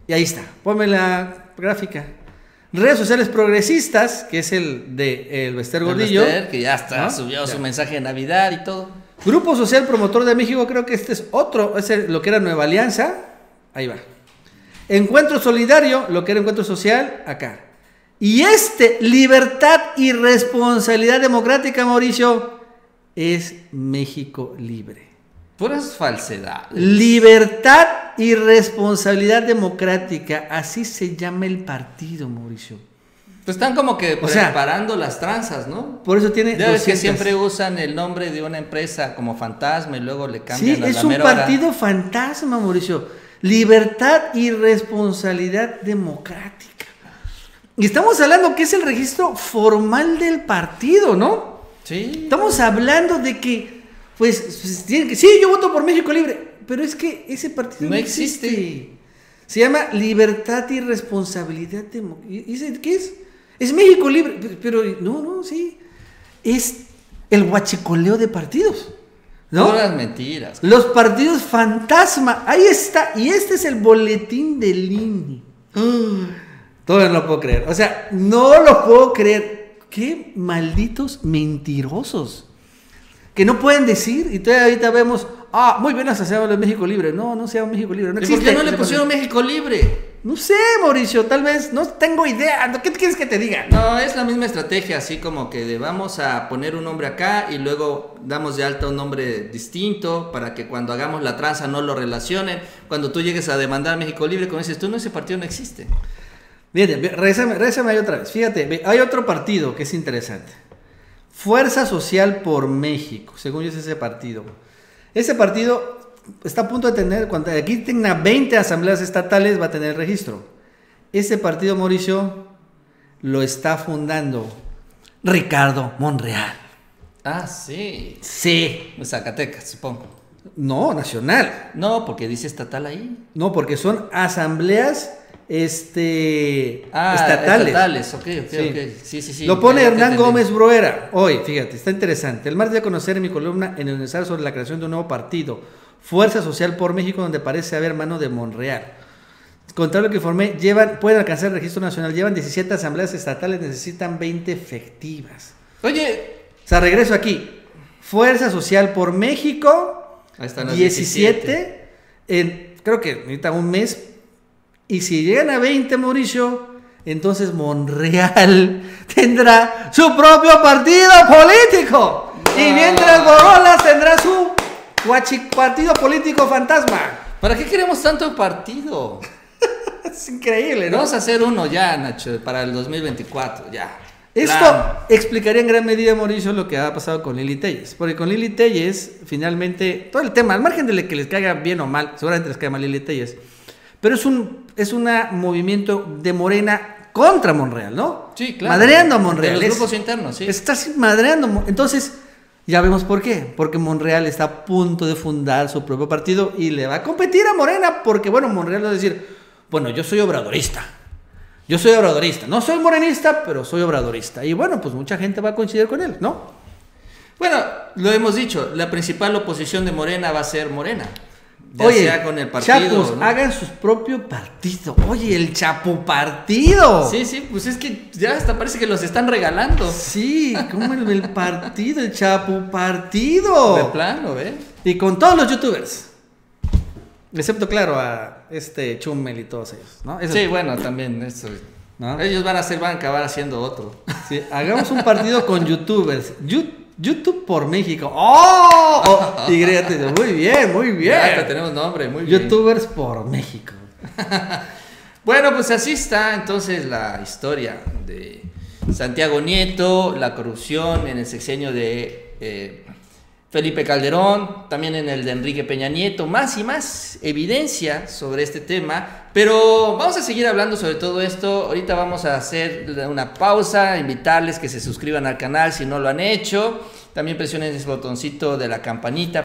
Y ahí está, ponme la gráfica. Redes sociales progresistas, que es el de el Bester Gordillo. Bester, que ya está, ¿no? subió Ya. su mensaje de Navidad y todo. Grupo Social Promotor de México, creo que este es otro, es lo que era Nueva Alianza. Ahí va. Encuentro Solidario, lo que era Encuentro Social, acá. Y Libertad y Responsabilidad Democrática, Mauricio, es México Libre. Puras falsedades. Libertad y Responsabilidad Democrática, así se llama el partido, Mauricio. Pues están como que O sea, preparando las tranzas, ¿no? Por eso tiene Ya ves que 200. siempre usan el nombre de una empresa como fantasma y luego le cambian Sí, a es la un mera hora. partido fantasma, Mauricio. Libertad y Responsabilidad Democrática. Y estamos hablando que es el registro formal del partido, ¿no? Sí. Estamos hablando de que, pues, tienen que, sí, yo voto por México Libre, pero es que ese partido No existe. Se llama Libertad y Responsabilidad Democrática. ¿Qué es? Es México Libre, pero no, sí. Es el huachicoleo de partidos, ¿no? Puras mentiras. Los partidos fantasma, ahí está, y este es el boletín del INE. Todavía no lo puedo creer, o sea, no lo puedo creer. Qué malditos mentirosos, que no pueden decir, y todavía ahorita vemos, muy bien asociado de México Libre. No se llama México Libre, no ¿Y existe. por qué no le ese pusieron partido. México Libre? No sé, Mauricio, tal vez, no tengo idea. ¿Qué quieres que te diga? No, es la misma estrategia, así como que vamos a poner un nombre acá y luego damos de alta un nombre distinto para que cuando hagamos la tranza no lo relacionen. Cuando tú llegues a demandar a México Libre, como dices tú, no, ese partido no existe. Fíjate, regresame ahí otra vez. Fíjate, hay otro partido que es interesante. Fuerza Social por México, según yo es ese partido. Ese partido está a punto de tener, cuando aquí tenga 20 asambleas estatales, va a tener registro. Ese partido, Mauricio, lo está fundando Ricardo Monreal. Ah, sí. Sí. Zacatecas, supongo. No, nacional. No, porque dice estatal ahí. No, porque son asambleas estatales. Estatales, ok. Sí. Lo pone Ya te Hernán entendí. Gómez Bruera. Hoy, fíjate, está interesante. El martes de conocer en mi columna en el Universal sobre la creación de un nuevo partido, Fuerza Social por México, donde parece haber mano de Monreal. Contrario lo que informé, pueden alcanzar el registro nacional, llevan 17 asambleas estatales, necesitan 20 efectivas. Oye, O sea, regreso aquí. Fuerza Social por México, ahí están las 17, creo que necesitan un mes. Y si llegan a 20, Mauricio, entonces Monreal tendrá su propio partido político. Y mientras Borolas tendrá su partido político fantasma. ¿para qué queremos tanto partido? Es increíble, ¿no? Vamos a hacer uno ya, Nacho, para el 2024, ya. Esto Plan. explicaría en gran medida, Mauricio, lo que ha pasado con Lili Telles. Porque con Lili Telles, finalmente, todo el tema, al margen de que les caiga bien o mal, seguramente les cae mal Lili Telles, pero es un movimiento de Morena contra Monreal, ¿no? Sí, claro. Madreando a Monreal. De los grupos internos, sí. Está madreando. Entonces, ya vemos por qué. Porque Monreal está a punto de fundar su propio partido y le va a competir a Morena. Porque, bueno, Monreal va a decir, bueno, yo soy obradorista. No soy morenista, pero soy obradorista. Y bueno, pues mucha gente va a coincidir con él, ¿no? Bueno, lo hemos dicho, la principal oposición de Morena va a ser Morena. Ya Oye, sea con el partido, Chapos, ¿no? hagan su propio partido. Oye, el Chapo Partido. Sí, pues es que ya hasta parece que los están regalando. Sí, como el partido, el Chapo Partido. De plano, ¿ves? Y con todos los youtubers. Excepto, claro, a Chumel y todos ellos, ¿no? Sí, bueno, también eso. ¿No? Ellos van a acabar haciendo otro. Sí, hagamos un partido con youtubers. YouTube por México. ¡Oh! Y créate, muy bien, muy bien. Ya hasta tenemos nombre, muy bien. Youtubers por México. Bueno, pues así está entonces la historia de Santiago Nieto, la corrupción en el sexenio de Felipe Calderón, también en el de Enrique Peña Nieto, más y más evidencia sobre este tema, pero vamos a seguir hablando sobre todo esto. Ahorita vamos a hacer una pausa, invitarles que se suscriban al canal si no lo han hecho, también presionen ese botoncito de la campanita